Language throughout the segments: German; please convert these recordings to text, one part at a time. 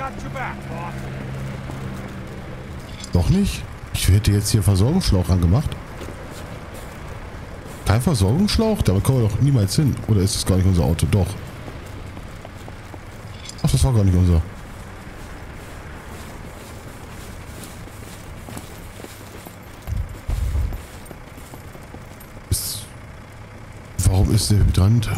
Doch nicht? Ich hätte jetzt hier Versorgungsschlauch angemacht. Kein Versorgungsschlauch? Da kommen wir doch niemals hin. Oder ist das gar nicht unser Auto? Doch. Ach, das war gar nicht unser. Warum ist der Hydrant?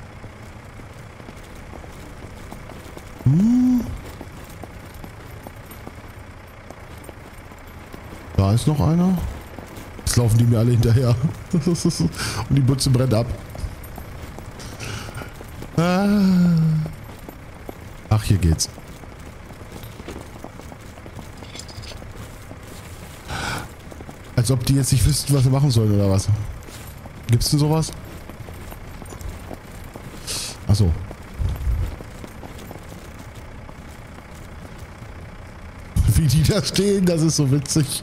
Da ist noch einer. Jetzt laufen die mir alle hinterher. Und die Butze brennt ab. Ach, hier geht's. Als ob die jetzt nicht wüssten, was sie machen sollen, oder was? Gibt's denn sowas? Achso. Wie die da stehen, das ist so witzig.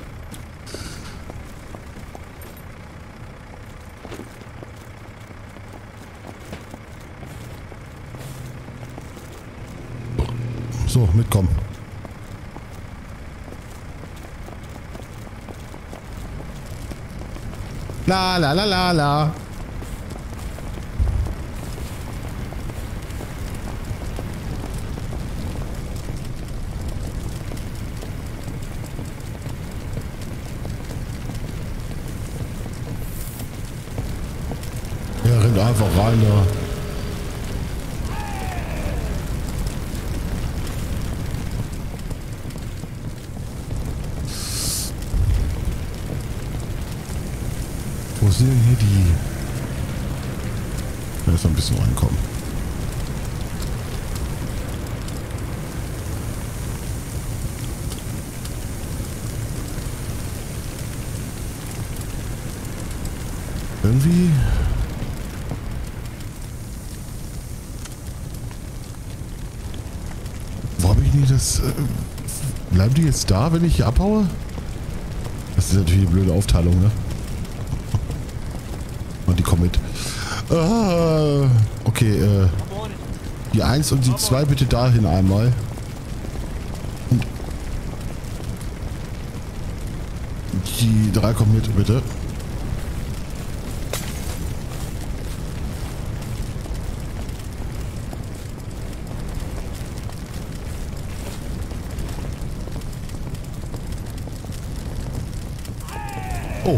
So, mitkommen. La la la la la. Ja, rennt einfach rein da. Wo sind denn hier die? Da ist ein bisschen reinkommen. Irgendwie. Wo habe ich nie das? Bleiben die jetzt da, wenn ich hier abhaue? Das ist natürlich eine blöde Aufteilung, ne? Und die kommen mit. Okay, die 1 und die 2 bitte dahin einmal. Und die 3 kommen mit, bitte. Oh.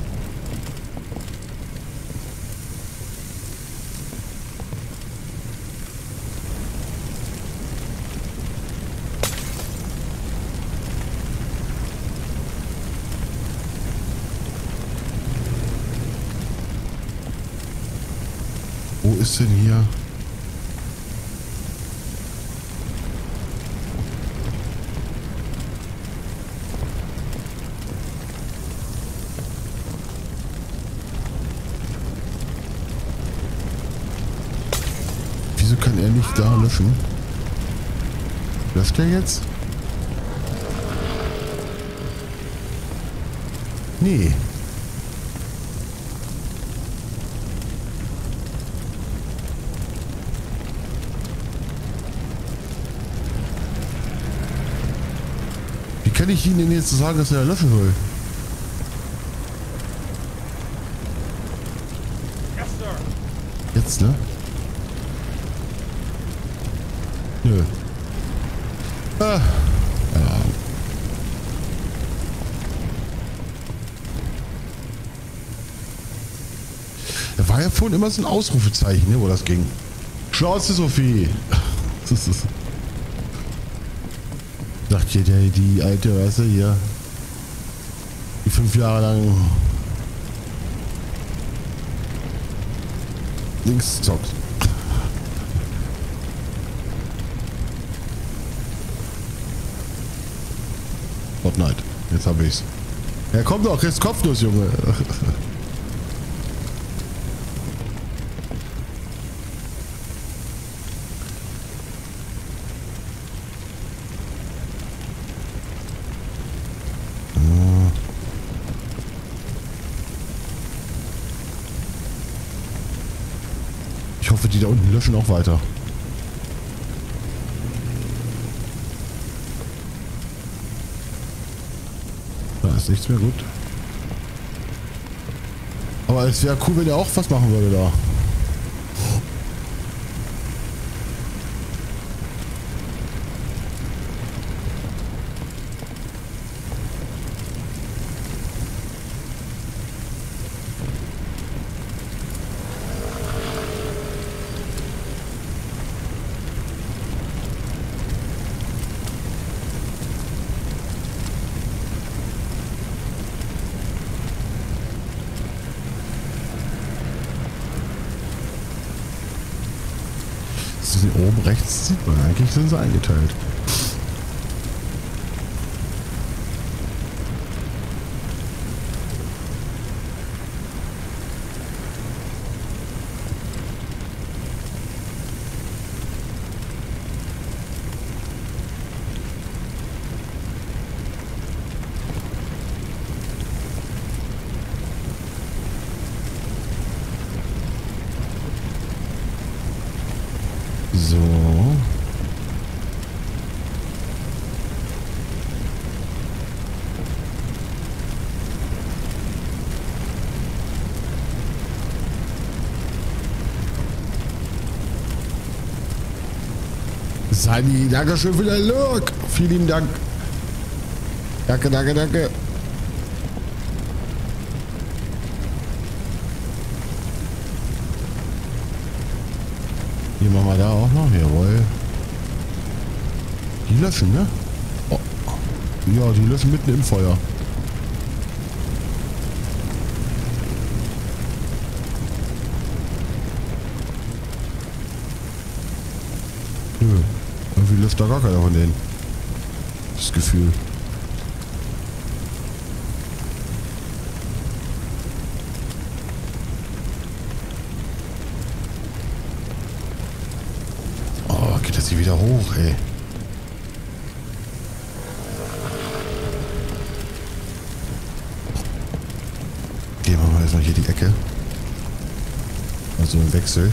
Wo ist denn hier? Wieso kann er nicht da löschen? Löscht er jetzt? Nee. Wie kann ich Ihnen denn jetzt sagen, dass er löschen will? Jetzt, ne? Nö. Ah. Ja. Da war ja vorhin immer so ein Ausrufezeichen, ne, wo das ging. Schnauze, Sophie! Sagt hier die alte, weißt du, hier. Die 5 Jahre lang links zockt. Fortnite. Jetzt habe ich's. Ja, komm doch, jetzt kopflos, Junge. Ich hoffe, die da unten löschen auch weiter. ist nichts mehr gut. Aber es wäre cool, wenn er auch was machen würde da. Oben rechts sieht man eigentlich, sind sie eingeteilt. So. Sani, danke schön für den Look. Vielen lieben Dank. Danke, danke, danke. Hier machen wir da auch noch. Jawohl. Die löschen, ne? Oh. Ja, die löschen mitten im Feuer. Nö. Irgendwie löscht da gar keiner von denen. Das Gefühl. Geht das hier wieder hoch, ey. Gehen wir mal erstmal hier die Ecke. Also im Wechsel.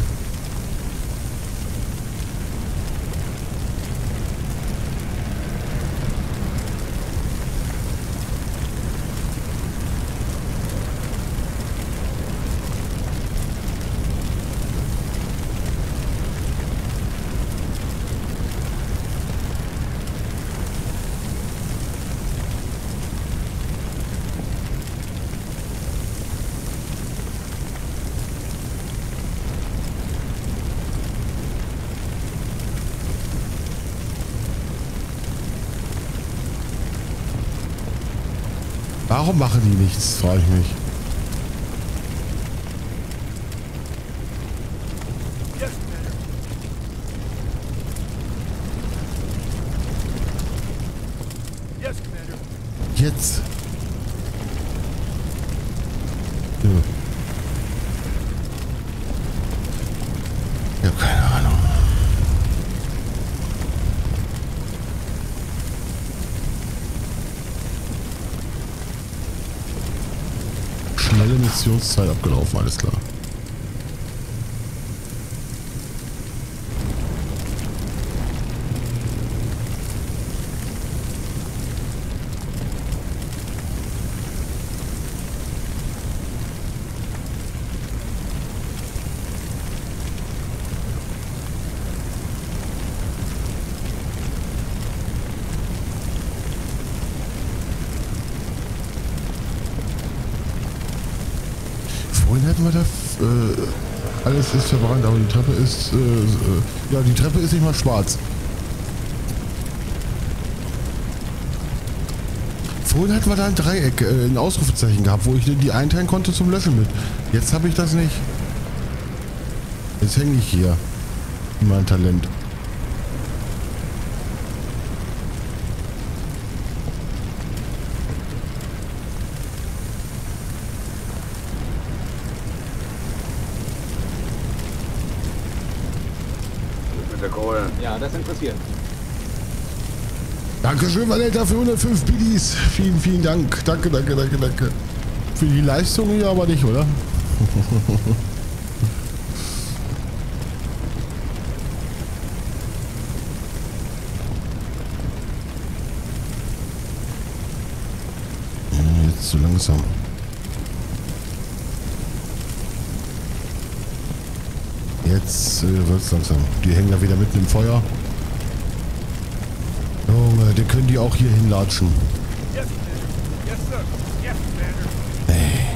Warum machen die nichts, frage ich mich. Jetzt. Ja. Ich habe keine Ahnung. Schnelle Missionszeit abgelaufen, alles klar. Vorhin hätten wir da alles ist verbrannt, aber die Treppe ist ja, die Treppe ist nicht mal schwarz. Vorhin hatten wir da ein Dreieck, ein Ausrufezeichen gehabt, wo ich die einteilen konnte zum Löschen mit. Jetzt habe ich das nicht. Jetzt hänge ich hier. Mein Talent. Ja, das interessiert. Dankeschön, Valetta, für 105 Biddies. Vielen, vielen Dank. Danke, danke, danke, danke. Für die Leistung hier aber nicht, oder? jetzt zu langsam. Jetzt wird es langsam. Die hängen da wieder mitten im Feuer. Junge, die können die auch hier hinlatschen. Hey.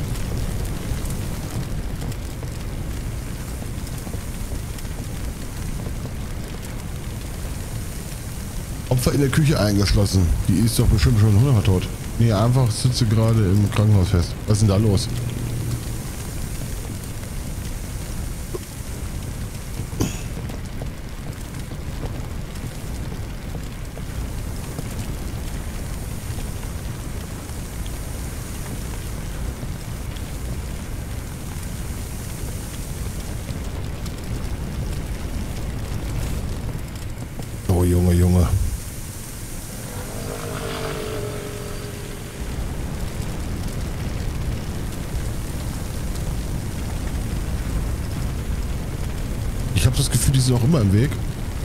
Opfer in der Küche eingeschlossen. Die ist doch bestimmt schon hungertot. Nee, einfach sitze gerade im Krankenhaus fest. Was ist denn da los? Oh, Junge, Junge. Ich habe das Gefühl, die sind auch immer im Weg.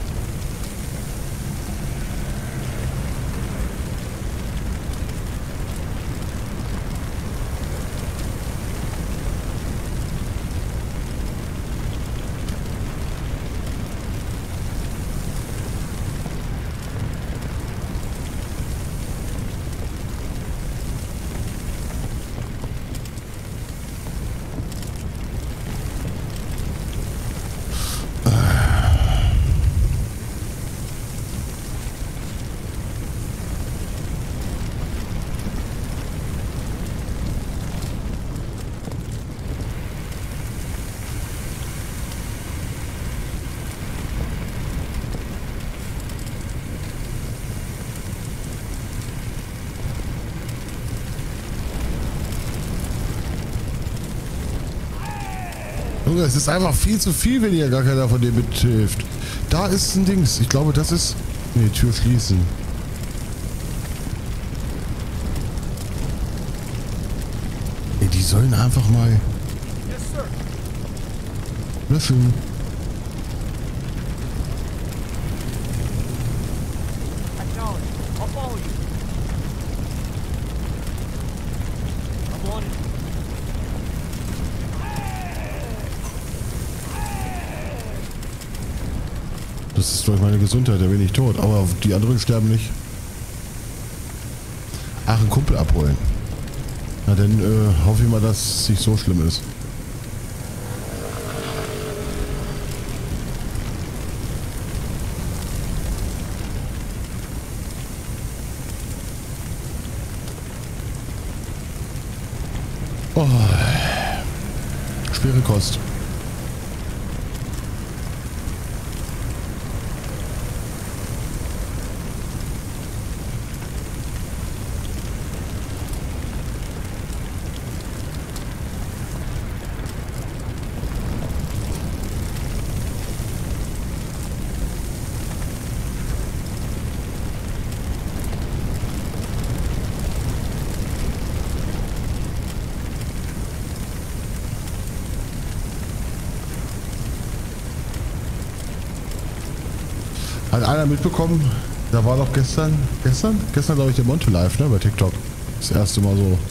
Junge, es ist einfach viel zu viel, wenn ihr gar keiner von dem mithilft. Da ist ein Dings. Ich glaube, das ist... Ne, Tür schließen. Ey, die sollen einfach mal... löschen. Das ist durch meine Gesundheit, da bin ich tot. Aber die anderen sterben nicht. Ach, einen Kumpel abholen. Na dann hoffe ich mal, dass es nicht so schlimm ist. Oh. Schwere Kost. Hat einer mitbekommen, da war doch gestern glaube ich der Monte Live, ne, bei TikTok. Das erste Mal so.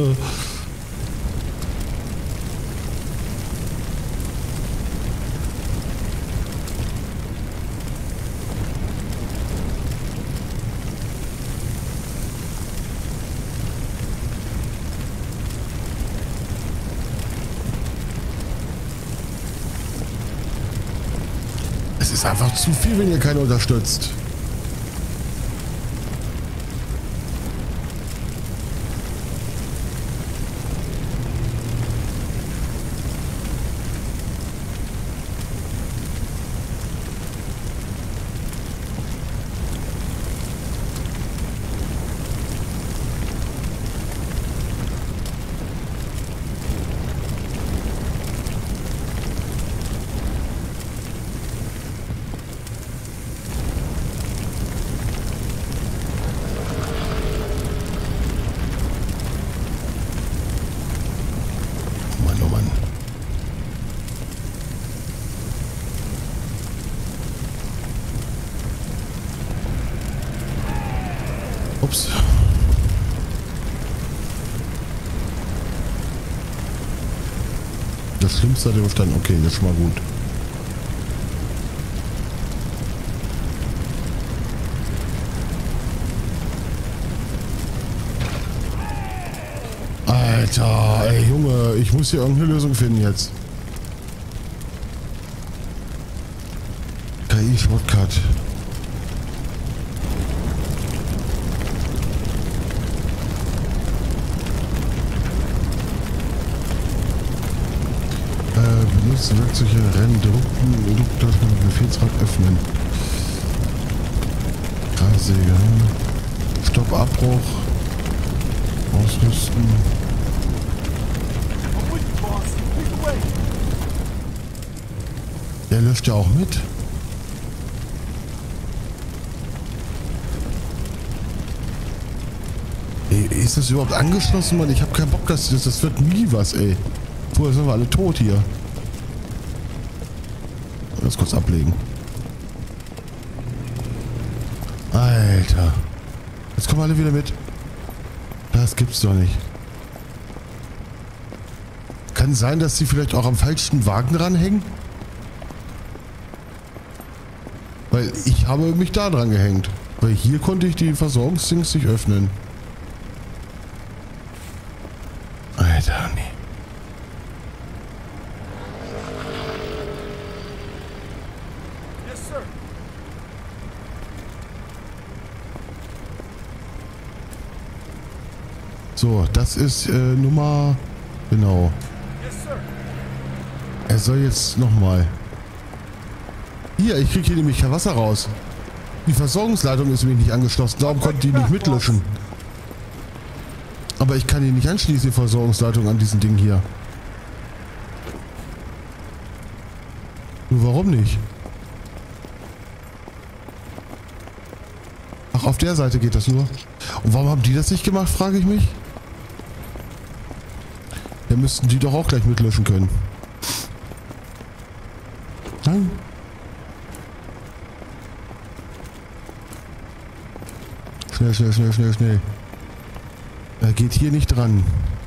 Es ist einfach zu viel, wenn ihr keinen unterstützt. Ups. Das Schlimmste hat er verstanden. Okay, das ist schon mal gut. Alter, ey Junge, ich muss hier irgendeine Lösung finden jetzt. KI-Shortcut. Benutzt Werkzeuge, Rennen, Drucktaschen, Befehlsrad öffnen. Grassäge. Stopp, Abbruch. Ausrüsten. Der löscht ja auch mit. Ey, ist das überhaupt angeschlossen, Mann? Ich habe keinen Bock, das wird nie was, ey. Vorher sind wir alle tot hier. Das kurz ablegen. Alter. Jetzt kommen alle wieder mit. Das gibt's doch nicht. Kann sein, dass sie vielleicht auch am falschen Wagen ranhängen? Weil ich habe mich da dran gehängt. Weil hier konnte ich die Versorgungsdings nicht öffnen. Alter, nee. So, das ist Nummer... Genau. Er soll jetzt nochmal... Hier, ich kriege hier nämlich kein Wasser raus. Die Versorgungsleitung ist nämlich nicht angeschlossen. Darum konnte die nicht mitlöschen. Aber ich kann die nicht anschließen, die Versorgungsleitung an diesem Ding hier. Nur warum nicht? Ach, auf der Seite geht das nur. Und warum haben die das nicht gemacht, frage ich mich. Dann müssten die doch auch gleich mitlöschen können. Nein. Schnell, schnell, schnell, schnell, schnell. Er geht hier nicht dran.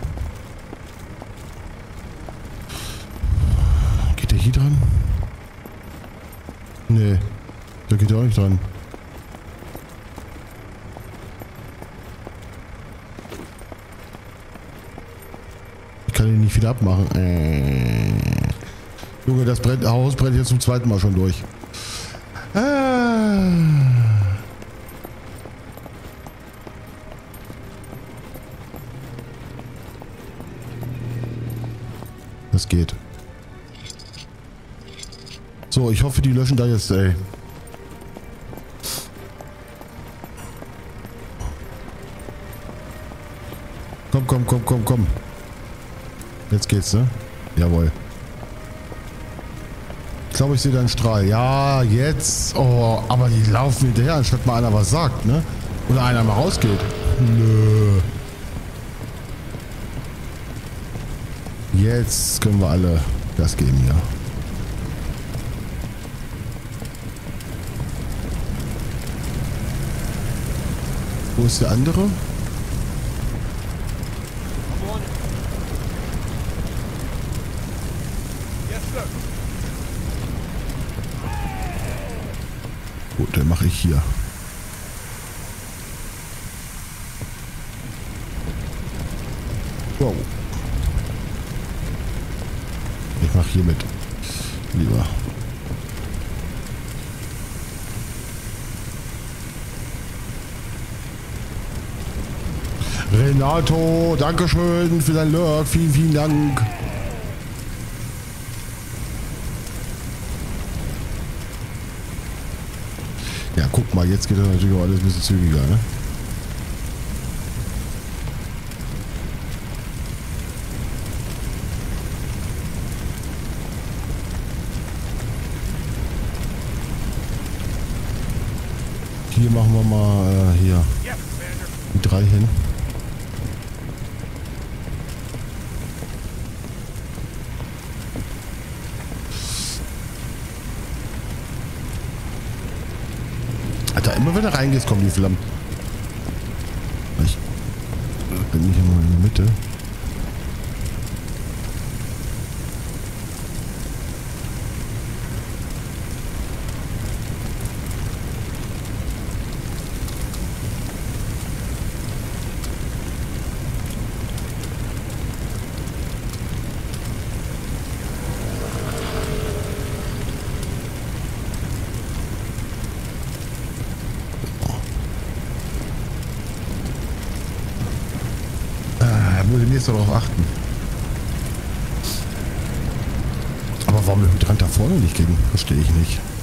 Geht der hier dran? Nee. Da geht er auch nicht dran. Ich kann ihn nicht wieder abmachen. Junge, das Haus brennt jetzt zum zweiten Mal schon durch. Das geht. So, ich hoffe, die löschen da jetzt, ey. Komm, komm, komm, komm, komm. Jetzt geht's, ne? Jawohl. Ich glaube, ich sehe da einen Strahl. Ja, jetzt. Oh, aber die laufen hinterher, anstatt mal einer was sagt, ne? Oder einer mal rausgeht. Nö. Jetzt können wir alle Gas geben hier. Wo ist der andere? Gut, dann mache ich hier. Wow. Ich mache hier mit. Lieber. Renato, dankeschön für dein Lurk. Vielen, vielen Dank. Ja, guck mal, jetzt geht das natürlich auch alles ein bisschen zügiger, ne? Hier machen wir mal hier die 3 hin. Alter, immer wenn du reingehst, kommen die Flammen. Ich bin nicht immer in der Mitte. jetzt darauf achten. Aber warum der Hydrant da vorne nicht ging, verstehe ich nicht.